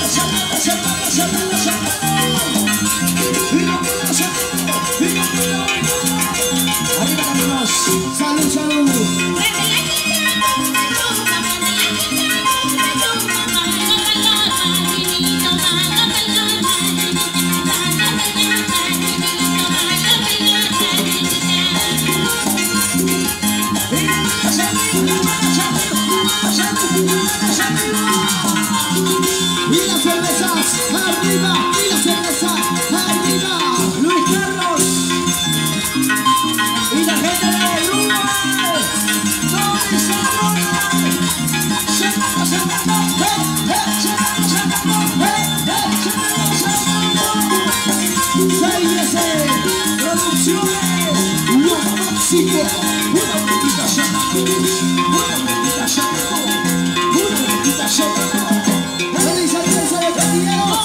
Salud, salud. Y las cervezas arriba, y las cervezas arriba. Luis Carlos y la gente de Uruguay. Producciones, lo máximo. Una poquita llamando, una poquita llamando, una poquita llamando. ¡Feliz aniversario, compañeros!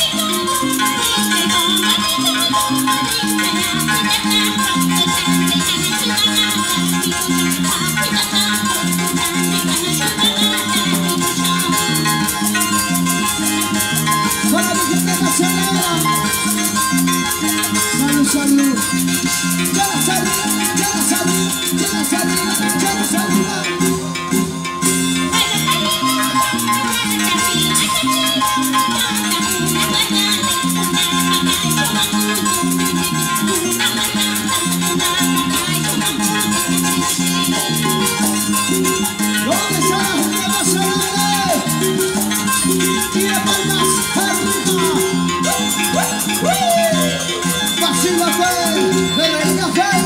Para mi gente que celebra. Salud, salud. Ya la salud, ya la salud, ya la salud, ya la salud. ¿Dónde está la gente más alegre? Tira palmas arriba. Vacílate, de reina fe.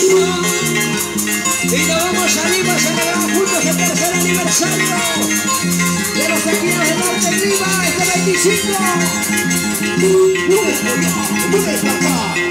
Y nos vamos a Lima a celebrar juntos el tercer aniversario de los Tequilas de Norte Lima, este 25. ¡Papá!